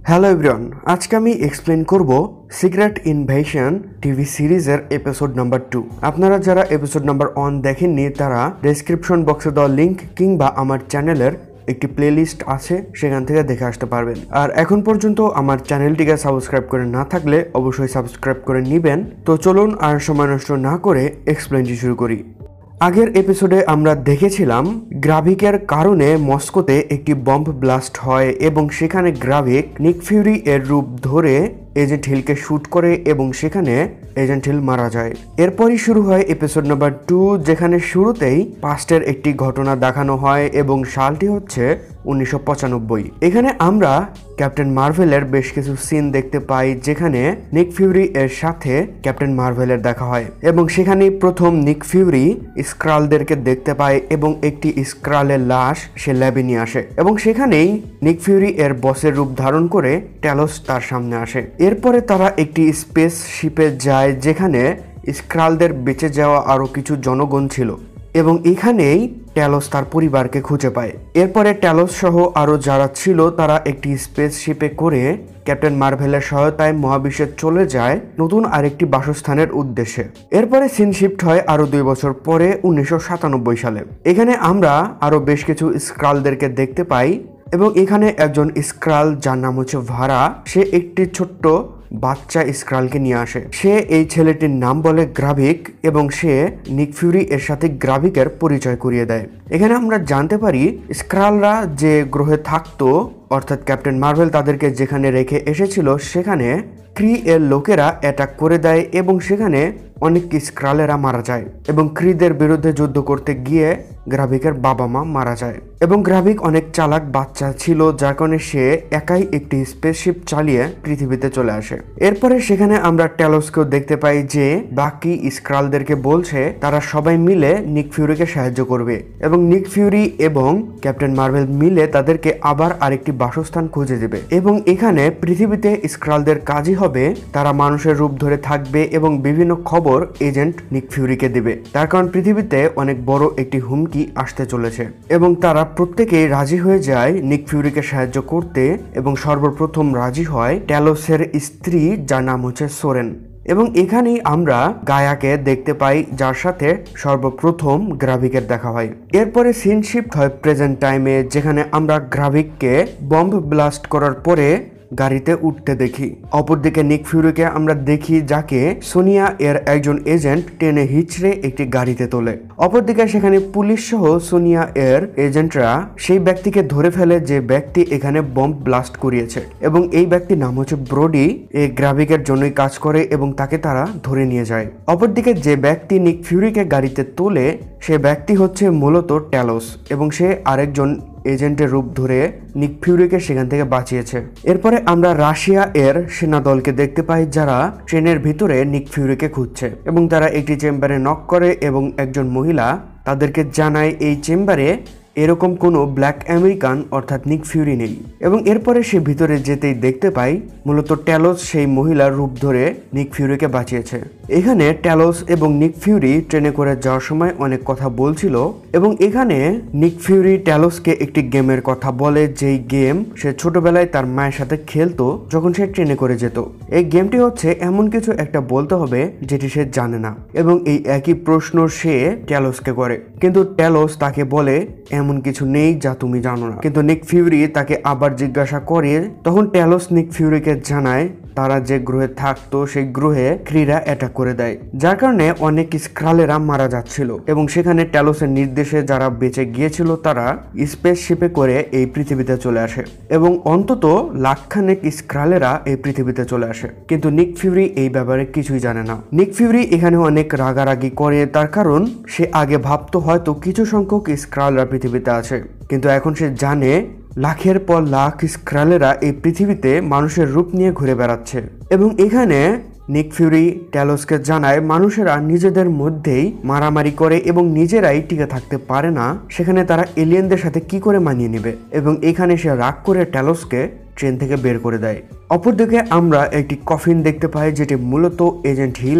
Hello everyone, আজকে আমি explain করব সিক্রেট ইনভেশন টিভি সিরিজের এপিসোড নাম্বার 2। আপনারা যারা এপিসোড নাম্বার 1 দেখেননি তারা ডেসক্রিপশন বক্সে দেওয়া লিঙ্ক কিংবা আমার চ্যানেলের একটি প্লেলিস্ট আছে, সেখান থেকে দেখে আসতে পারবেন। আর এখন পর্যন্ত আমার চ্যানেলটিকে সাবস্ক্রাইব করে না থাকলে অবশ্যই সাবস্ক্রাইব করে নেবেন। তো চলুন আর সময় নষ্ট না করে এক্সপ্লেনটি শুরু করি। আগের এপিসোডে আমরা দেখেছিলাম গ্রাভিকের কারণে মস্কোতে একটি বম্ব ব্লাস্ট হয় এবং সেখানে গ্রাভিক নিক ফিউরি এর রূপ ধরে এজেন্ট হিলকে শুট করে এবং সেখানে এজেন্ট হিল মারা যায়। এরপরই শুরু হয় এপিসোড নাম্বার 2, যেখানে শুরুতেই পাস্টের একটি ঘটনা দেখানো হয় এবং সালটি হচ্ছে 1995। এখানে আমরা ক্যাপ্টেন মার্ভেলের বেশ কিছু সিন দেখতে পাই, যেখানে নিক ফিউরি এর সাথে ক্যাপ্টেন মার্ভেলের দেখা হয় এবং সেখানেই প্রথম নিক ফিউরি স্ক্রালদেরকে দেখতে পায় এবং একটি স্ক্রালের লাশ সে ল্যাবে নিয়ে আসে এবং সেখানেই নিক ফিউরি এর বসের রূপ ধারণ করে ট্যালোস তার সামনে আসে। এরপরে তারা একটি স্পেস শিপে যায়, যেখানে স্ক্রালদের বেঁচে যাওয়া আরো কিছু জনগণ ছিল এবং এখানেই ট্যালোস তার পরিবারকে খুঁজে পায়। এরপরে ট্যালোস সহ আরো যারা ছিল তারা একটি স্পেস শিপে করে ক্যাপ্টেন মার্ভেলের সহায়তায় মহাবিশ্বে চলে যায় নতুন আরেকটি বাসস্থানের উদ্দেশ্যে। এরপরে সিন শিফট হয় আরো 2 বছর পরে 1997 সালে। এখানে আমরা আরো বেশ কিছু স্ক্রালদেরকে দেখতে পাই এবং এখানে একজন স্ক্রাল যার নাম হচ্ছে ভারা, সে একটি ছোট্ট বাচ্চা স্ক্রালকে নিয়ে আসে। সে এই ছেলেটির নাম বলে গ্রাভিক এবং সে নিক ফিউরি এর সাথে গ্রাভিকের পরিচয় করিয়ে দেয়। এখানে আমরা জানতে পারি স্ক্রালরা যে গ্রহে থাকতো, অর্থাৎ ক্যাপ্টেন মার্ভেল তাদেরকে যেখানে রেখে এসেছিল সেখানে ক্রি এর লোকেরা অ্যাটাক করে দেয় এবং সেখানে অনেক স্ক্রালেরা মারা যায় এবং ক্রিদের বিরুদ্ধে যুদ্ধ করতে গিয়ে গ্রাভিকের বাবা মা মারা যায় এবং গ্রাভিক অনেক চালাক বাচ্চা ছিল, যার কারণে সে একাই একটি স্পেসশিপ চালিয়ে পৃথিবীতে চলে আসে। এরপরে সেখানে আমরা ট্যালোসকেও দেখতে পাই যে বাকি স্ক্রালদেরকে বলছে তারা সবাই মিলে নিক ফিউরিকে সাহায্য করবে এবং নিক ফিউরি এবং ক্যাপ্টেন মার্ভেল মিলে তাদেরকে আবার আরেকটি বাসস্থান খুঁজে দেবে এবং এখানে পৃথিবীতে স্ক্রালদের কাজই হবে তারা মানুষের রূপ ধরে থাকবে এবং বিভিন্ন খবর এজেন্ট নিক ফিউরিকে দেবে, তার কারণ পৃথিবীতে অনেক বড় একটি হুমকি আসতে চলেছে এবং তারা প্রত্যেকেই রাজি হয়ে যায় নিক ফিউরিকে সাহায্য করতে এবং সর্বপ্রথম রাজি হয় ট্যালোসের স্ত্রী, যার নাম হচ্ছে সোরেন। এবং এখানেই আমরা গায়াকে দেখতে পাই, যার সাথে সর্বপ্রথম গ্রাভিকের দেখা হয়। এরপরে সিন শিফট হয় প্রেজেন্ট টাইমে, যেখানে আমরা গ্রাভিককে বম্ব ব্লাস্ট করার পরে গাড়িতে উঠতে দেখি। অপরদিকে নিক ফিউরিকে আমরা দেখি, যাকে সোনিয়া এর একজন এজেন্ট টেনে হিচড়ে একটি গাড়িতে তোলে। অপরদিকে সেখানে পুলিশ সহ সোনিয়া এর এজেন্টরা সেই ব্যক্তিকে ধরে ফেলে যে ব্যক্তি এখানে বম্ব ব্লাস্ট করিয়েছে এবং এই ব্যক্তির নাম হচ্ছে ব্রোডি। এই গ্রাভিকের জন্যই কাজ করে এবং তাকে তারা ধরে নিয়ে যায়। অপরদিকে যে ব্যক্তি নিক ফিউরিকে গাড়িতে তোলে সে ব্যক্তি হচ্ছে মূলত ট্যালোস এবং সে আরেকজন এজেন্টের রূপ ধরে নিক ফিউরিকে সেখান থেকে বাঁচিয়েছে। এরপরে আমরা রাশিয়া এর সেনা দলকে দেখতে পাই, যারা ট্রেনের ভিতরে নিক ফিউরিকে খুঁজছে এবং তারা একটি চেম্বারে নক করে এবং একজন মহিলা তাদেরকে জানায় এই চেম্বারে এরকম কোনো ব্ল্যাক আমেরিকান অর্থাৎ নিক ফিউরি নেই এবং এরপরে সে ভিতরে যেতেই দেখতে পাই মূলত ট্যালোস সেই মহিলার রূপ ধরে নিক ফিউরিকে বাঁচিয়েছে। এখানে ট্যালোস এবং নিক ফিউরি ট্রেনে করে যাওয়ার সময় অনেক কথা বলছিল এবং এখানে নিক ফিউরি ট্যালোসকে একটি গেমের কথা বলে, যেই গেম সে ছোটবেলায় তার মায়ের সাথে খেলতো যখন সে ট্রেনে করে যেত। এই গেমটি হচ্ছে এমন কিছু একটা বলতে হবে যেটি সে জানে না এবং এই একই প্রশ্ন সে ট্যালোসকে করে, কিন্তু ট্যালোস তাকে বলে এমন কিছু নেই যা তুমি জানো না। কিন্তু নিক ফিউরি তাকে আবার জিজ্ঞাসা করে, তখন ট্যালোস নিক ফিউরিকে জানায় তারা যে গ্রহে থাকতো সেই গ্রহে ক্রিরা অ্যাটাক করে দেয়, যার কারণে অনেক স্ক্রালেরা মারা যাচ্ছিল এবং সেখানে ট্যালোসের নির্দেশে যারা বেঁচে গিয়েছিল তারা স্পেস শিপে করে এই পৃথিবীতে চলে আসে এবং অন্তত লাখখানেক স্ক্রালেরা এই পৃথিবীতে চলে আসে। কিন্তু নিক ফিউরি এই ব্যাপারে কিছুই জানে না। নিক ফিউরি এখানে অনেক রাগারাগি করে, তার কারণ সে আগে ভাবতো হয়তো কিছু সংখ্যক স্ক্রালরা পৃথিবীতে আছে, কিন্তু এখন সে জানে লাখের পর লাখ স্ক্রালেরা এই পৃথিবীতে মানুষের রূপ নিয়ে ঘুরে বেড়াচ্ছে এবং এখানে নিক ফিউরি ট্যালোসকে জানায় মানুষেরা নিজেদের মধ্যেই মারামারি করে এবং নিজেরাই টিকে থাকতে পারে না, সেখানে তারা এলিয়েনদের সাথে কি করে মানিয়ে নেবে এবং এখানে সে রাগ করে ট্যালোসকে ট্রেন থেকে বের করে দেয়। অপরদিকে আমরা একটি কফিন দেখতে পাই, যেটি মূলত এজেন্ট হিলের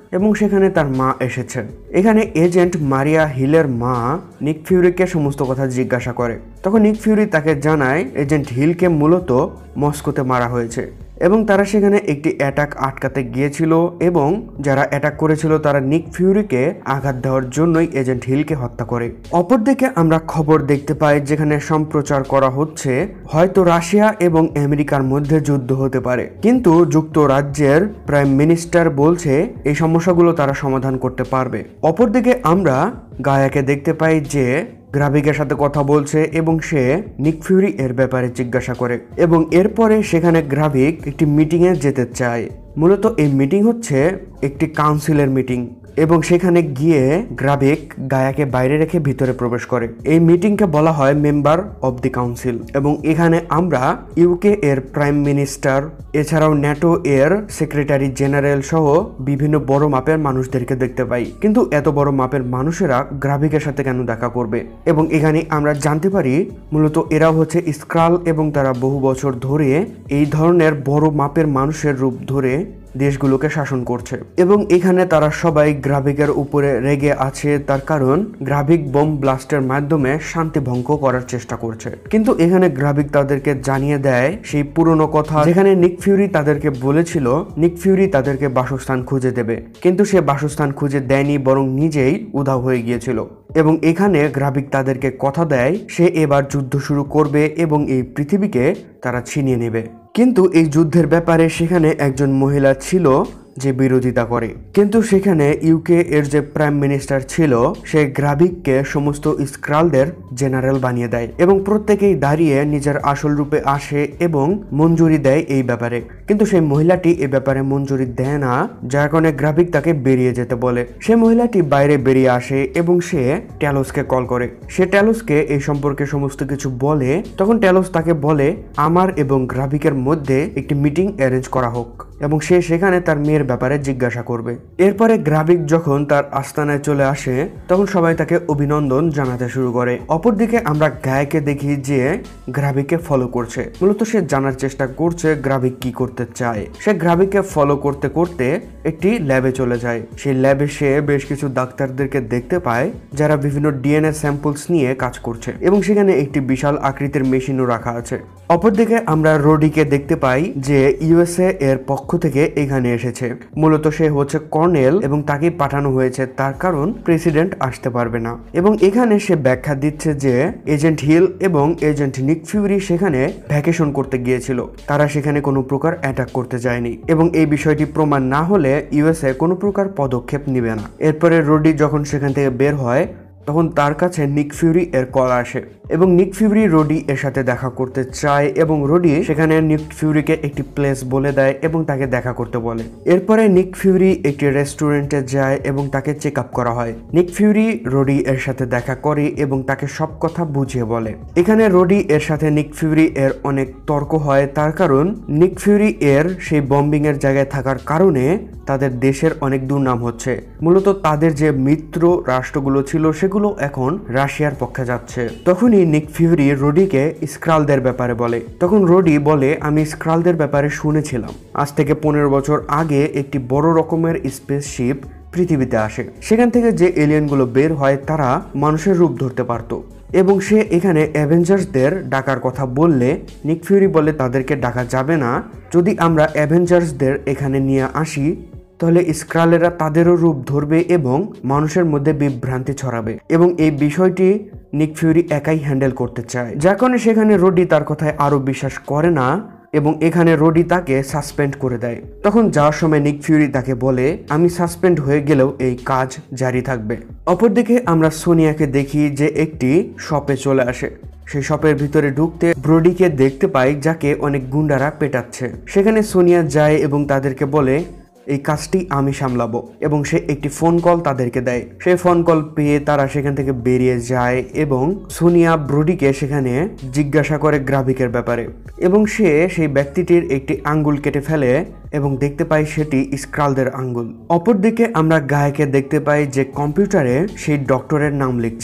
এবং সেখানে তার মা এসেছে। এখানে এজেন্ট মারিয়া হিলের মা নিক ফিউরিকে সমস্ত কথা জিজ্ঞাসা করে। তখন নিক ফিউরি তাকে জানায় এজেন্ট হিলকে মূলত মস্কোতে মারা হয়েছে এবং তারা সেখানে একটি অ্যাটাক আটকাতে গিয়েছিল এবং যারা অ্যাটাক করেছিল তারা নিক ফিউরিকে আঘাত দেওয়ার জন্যই এজেন্ট হিলকে হত্যা করে। অপরদিকে আমরা খবর দেখতে পাই যেখানে সম্প্রচার করা হচ্ছে হয়তো রাশিয়া এবং আমেরিকার মধ্যে যুদ্ধ হতে পারে, কিন্তু যুক্তরাজ্যের প্রাইম মিনিস্টার বলছে এই সমস্যাগুলো তারা সমাধান করতে পারবে। অপরদিকে আমরা গায়াকে দেখতে পাই যে গ্রাভিকের সাথে কথা বলছে এবং সে নিক ফিউরি এর ব্যাপারে জিজ্ঞাসা করে এবং এরপরে সেখানে গ্রাভিক একটি মিটিংয়ে যেতে চায়। মূলত এই মিটিং হচ্ছে একটি কাউন্সিলের মিটিং এবং সেখানে গিয়ে গ্রাভিক গায়াকে বাইরে রেখে ভিতরে প্রবেশ করে। এই মিটিংকে বলা হয় মেম্বার অব দি কাউন্সিল এবং এখানে আমরা ইউকে এর প্রাইম মিনিস্টার এছাড়াও ন্যাটো এর সেক্রেটারি জেনারেল সহ বিভিন্ন বড় মাপের মানুষদেরকে দেখতে পাই। কিন্তু এত বড় মাপের মানুষেরা গ্রাভিকের সাথে কেন দেখা করবে? এবং এখানে আমরা জানতে পারি মূলত এরা হচ্ছে স্ক্রাল এবং তারা বহু বছর ধরে এই ধরনের বড় মাপের মানুষের রূপ ধরে দেশগুলোকে শাসন করছে এবং এখানে তারা সবাই গ্রাভিকের উপরে রেগে আছে, তার কারণ গ্রাভিক বোম ব্লাস্টের মাধ্যমে শান্তি ভঙ্গ করার চেষ্টা করছে। কিন্তু এখানে গ্রাভিক তাদেরকে জানিয়ে দেয় সেই পুরনো কথা যেখানে নিক ফিউরি তাদেরকে বলেছিল নিক ফিউরি তাদেরকে বাসস্থান খুঁজে দেবে, কিন্তু সে বাসস্থান খুঁজে দেয়নি, বরং নিজেই উধাও হয়ে গিয়েছিল। এবং এখানে গ্রাভিক তাদেরকে কথা দেয় সে এবার যুদ্ধ শুরু করবে এবং এই পৃথিবীকে তারা ছিনিয়ে নেবে। কিন্তু এই যুদ্ধের ব্যাপারে সেখানে একজন মহিলা ছিল যে বিরোধিতা করে, কিন্তু সেখানে ইউকে এর যে প্রাইম মিনিস্টার ছিল সে গ্রাভিককে সমস্ত স্ক্রালদের জেনারেল বানিয়ে দেয় এবং প্রত্যেকেই দাঁড়িয়ে নিজের আসল রূপে আসে এবং মঞ্জুরি দেয় এই ব্যাপারে। কিন্তু সেই মহিলাটি এই ব্যাপারে মঞ্জুরি দেয় না, যার কারণে গ্রাভিক তাকে বেরিয়ে যেতে বলে। সে মহিলাটি বাইরে বেরিয়ে আসে এবং সে ট্যালোসকে কল করে। সে ট্যালোসকে এই সম্পর্কে সমস্ত কিছু বলে। তখন ট্যালোস তাকে বলে আমার এবং গ্রাভিকের মধ্যে একটি মিটিং অ্যারেঞ্জ করা হোক এবং সে সেখানে তার মেয়ের ব্যাপারে জিজ্ঞাসা করবে। এরপরে গ্রাভিক যখন তার আস্তানায় চলে আসে তখন সবাই তাকে অভিনন্দন জানাতে শুরু করে। অপরদিকে আমরা গায়কে দেখি যে গ্রাভিককে ফলো করছে। মূলত সে জানার চেষ্টা করছে গ্রাভিক কি করতে চায়। সে গ্রাভিককে ফলো করতে করতে একটি ল্যাবে চলে যায়। সেই ল্যাবে সে বেশ কিছু ডাক্তারদেরকে দেখতে পায় যারা বিভিন্ন ডিএনএ স্যাম্পলস নিয়ে কাজ করছে এবং সেখানে একটি বিশাল আকৃতির মেশিনও রাখা আছে। অপরদিকে আমরা রোডিকে দেখতে পাই যে ইউএসএ এর পক্ষ থেকে এখানে এসেছে। মূলত সে হচ্ছে কর্নেল এবং তাকে পাঠানো হয়েছে তার কারণ প্রেসিডেন্ট আসতে পারবে না। এবং এখানে সে ব্যাখ্যা দিচ্ছে যে এজেন্ট হিল এবং এজেন্ট নিক ফিউরি সেখানে ভ্যাকেশন করতে গিয়েছিল, তারা সেখানে কোনো প্রকার অ্যাটাক করতে যায়নি এবং এই বিষয়টি প্রমাণ না হলে ইউএসএ কোনো প্রকার পদক্ষেপ নেবে না। এরপরে রোডি যখন সেখান থেকে বের হয় তখন তার কাছে নিক ফিউরি এর কল আসে এবং নিক ফিউরি রোডি এর সাথে দেখা করতে চায় এবং রোডি সেখানে নিক ফিউরিকে একটি প্লেস বলে দেয় এবং তাকে দেখা করতে বলে। এরপরে নিক ফিউরি একটি রেস্টুরেন্টে যায় এবং তাকে চেক আপ করা হয়। নিক ফিউরি রোডি এর সাথে দেখা করে এবং তাকে সব কথা বুঝিয়ে বলে। এখানে রোডি এর সাথে নিক ফিউরি এর অনেক তর্ক হয়, তার কারণ নিক ফিউরি এর সেই বম্বিং এর জায়গায় থাকার কারণে তাদের দেশের অনেক দুর্নাম হচ্ছে। মূলত তাদের যে মিত্র রাষ্ট্রগুলো ছিল সেগুলো এখন রাশিয়ার পক্ষে যাচ্ছে। তখনই নিক ফিউরি রোডিকে স্ক্রালদের ব্যাপারে বলে। তখন রোডি বলে আমি স্ক্রালদের ব্যাপারে শুনেছিলাম, আজ থেকে 15 বছর আগে একটি বড় রকমের স্পেসশিপ পৃথিবীতে আসে, সেখান থেকে যে এলিয়েনগুলো বের হয় তারা মানুষের রূপ ধরতে পারত এবং সে এখানে অ্যাভেঞ্জার্সদের ডাকার কথা বললে নিক ফিউরি বলে তাদেরকে ডাকা যাবে না, যদি আমরা অ্যাভেঞ্জার্সদের এখানে নিয়ে আসি তাহলে স্ক্রালেরা তাদেরও রূপ ধরবে এবং মানুষের মধ্যে বিভ্রান্তি ছড়াবে এবং এই বিষয়টি নিক ফিউরি একাই হ্যান্ডেল করতে চায়, যার কারণে সেখানে রোডি তার কথায় আরো বিশ্বাস করে না এবং এখানে রোডি তাকে সাসপেন্ড করে দেয়। তখন যাওয়ার সময় নিক ফিউরি তাকে বলে আমি সাসপেন্ড হয়ে গেলেও এই কাজ জারি থাকবে। অপরদিকে আমরা সোনিয়াকে দেখি যে একটি শপে চলে আসে। সেই শপের ভিতরে ঢুকতে ব্রোডিকে দেখতে পাই যাকে অনেক গুন্ডারা পেটাচ্ছে। সেখানে সোনিয়া যায় এবং তাদেরকে বলে এই কাজটি আমি সামলাবো এবং সে একটি ফোন কল তাদেরকে দেয়। সেই ফোন কল পেয়ে তারা সেখান থেকে বেরিয়ে যায় এবং সোনিয়া ব্রোডিকে সেখানে জিজ্ঞাসা করে গ্রাভিকের ব্যাপারে এবং সে সেই ব্যক্তিটির একটি আঙ্গুল কেটে ফেলে এবং দেখতে পাই সেটি স্ক্রালদের আঙ্গুল। অপরদিকে আমরা গায়কে দেখতে পাই যে কম্পিউটারে সেই ডক্টরের নাম লিখছে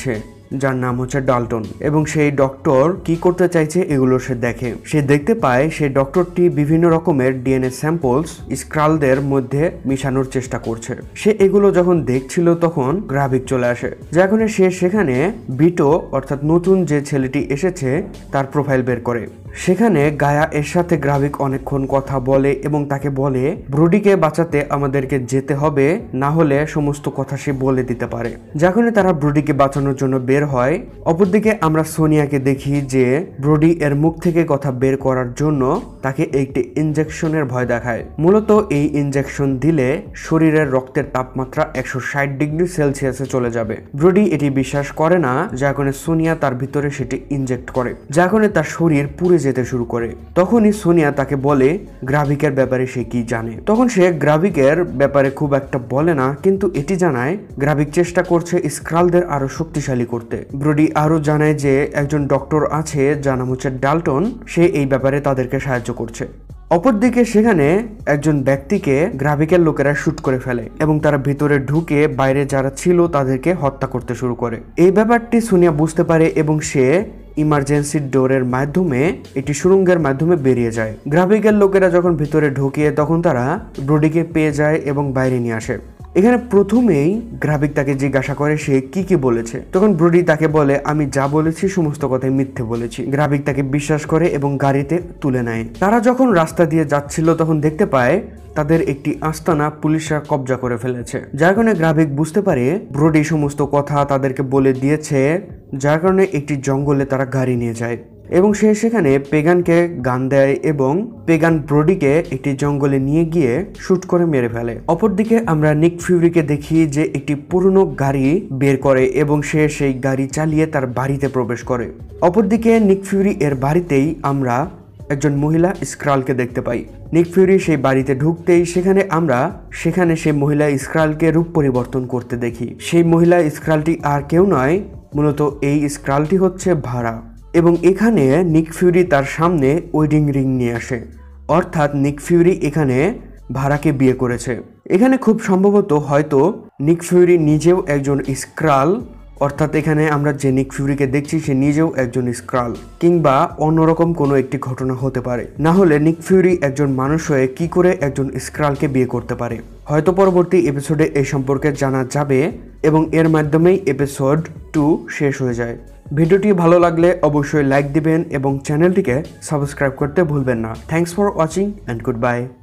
যার নাম হচ্ছে ডাল্টন, এবং সেই ডক্টর কি করতে চাইছে এগুলো সে দেখে। সে দেখতে পায় সেই ডক্টরটি বিভিন্ন রকমের ডিএনএ স্যাম্পলস স্ক্রালদের মধ্যে মিশানোর চেষ্টা করছে। সে এগুলো যখন দেখছিল তখন গ্রাভিক চলে আসে, যখন সে সেখানে বিটো অর্থাৎ নতুন যে ছেলেটি এসেছে তার প্রোফাইল বের করে। সেখানে গায়া এর সাথে গ্রাভিক অনেকক্ষণ কথা বলে এবং তাকে বলে ব্রোডিকে বাঁচাতে আমাদেরকে যেতে হবে, না হলে সমস্ত কথা সে বলে দিতে পারে। যখনই তারা ব্রোডিকে বাঁচানোর জন্য বের হয়, অপরদিকে আমরা সোনিয়াকে দেখি যে ব্রোডি এর মুখ থেকে কথা বের করার জন্য তাকে একটি ইনজেকশনের ভয় দেখায়। মূলত এই ইনজেকশন দিলে শরীরের রক্তের তাপমাত্রা 160 ডিগ্রি সেলসিয়াসে চলে যাবে। ব্রোডি এটি বিশ্বাস করে না, যখন সোনিয়া তার ভিতরে সেটি ইনজেক্ট করে, যখন তার শরীর পুড়ে যেতে শুরু করে। তখনই সোনিয়া তাকে বলে গ্রাভিকের ব্যাপারে সে কি জানে। তখন সে গ্রাভিকের ব্যাপারে খুব একটা বলে না, কিন্তু এটি জানায় গ্রাভিক চেষ্টা করছে স্ক্রালদের আরো শক্তিশালী করতে। ব্রোডি আরো জানায় যে একজন ডক্টর আছে যার নাম হচ্ছে ডাল্টন, সে এই ব্যাপারে তাদেরকে সাহায্য করছে। অপরদিকে সেখানে একজন ব্যক্তিকে গ্রাভিকের লোকেরা শুট করে ফেলে এবং তারা ভিতরে ঢুকে বাইরে যারা ছিল তাদেরকে হত্যা করতে শুরু করে। এই ব্যাপারটি সোনিয়া বুঝতে পারে এবং সে ইমার্জেন্সি ডোরের মাধ্যমে একটি সুড়ঙ্গের মাধ্যমে বেরিয়ে যায়। গ্রাভিকের লোকেরা যখন ভিতরে ঢুকে তখন তারা ব্রোডিকে পেয়ে যায় এবং বাইরে নিয়ে আসে। এখানে প্রথমেই গ্রাভিক তাকে জিজ্ঞাসা করে সে কি বলেছে। তখন ব্রোডি তাকে বলে আমি যা বলেছি সমস্ত কথাই মিথ্যে বলেছি। গ্রাভিক তাকে বিশ্বাস করে এবং গাড়িতে তুলে নেয়। তারা যখন রাস্তা দিয়ে যাচ্ছিল তখন দেখতে পায় তাদের একটি আস্তানা পুলিশরা কবজা করে ফেলেছে, যার কারণে গ্রাভিক বুঝতে পারে ব্রোডি সমস্ত কথা তাদেরকে বলে দিয়েছে, যার কারণে একটি জঙ্গলে তারা গাড়ি নিয়ে যায় এবং সে সেখানে পেগানকে গান দেয় এবং পেগান ব্রোডিকে একটি জঙ্গলে নিয়ে গিয়ে শুট করে মেরে ফেলে। অপরদিকে আমরা নিক ফিউরিকে দেখি যে একটি পুরনো গাড়ি বের করে এবং সে সেই গাড়ি চালিয়ে তার বাড়িতে প্রবেশ করে। অপরদিকে নিক ফিউরি এর বাড়িতেই আমরা একজন মহিলা স্ক্রালকে দেখতে পাই। নিক ফিউরি সেই বাড়িতে ঢুকতেই সেখানে সেই মহিলা স্ক্রালকে রূপ পরিবর্তন করতে দেখি। সেই মহিলা স্ক্রালটি আর কেউ নয়, মূলত এই স্ক্রালটি হচ্ছে ভাড়া। এবং এখানে নিক ফিউরি তার সামনে ওয়েডিং রিং নিয়ে আসে, অর্থাৎ নিক ফিউরি এখানে ভাড়াকে বিয়ে করেছে। এখানে খুব সম্ভবত হয়তো নিক ফিউরি নিজেও একজন স্ক্রাল, অর্থাৎ এখানে আমরা যে নিক ফিউরিকে দেখছি সে নিজেও একজন স্ক্রাল, কিংবা অন্যরকম কোনো একটি ঘটনা হতে পারে। না হলে নিক ফিউরি একজন মানুষ হয়ে কি করে একজন স্ক্রালকে বিয়ে করতে পারে। হয়তো পরবর্তী এপিসোডে এই সম্পর্কে জানা যাবে এবং এর মাধ্যমেই এপিসোড 2 শেষ হয়ে যায়। ভিডিওটি ভালো লাগলে অবশ্যই লাইক দিবেন এবং চ্যানেলটিকে সাবস্ক্রাইব করতে ভুলবেন না। Thanks for watching and good by.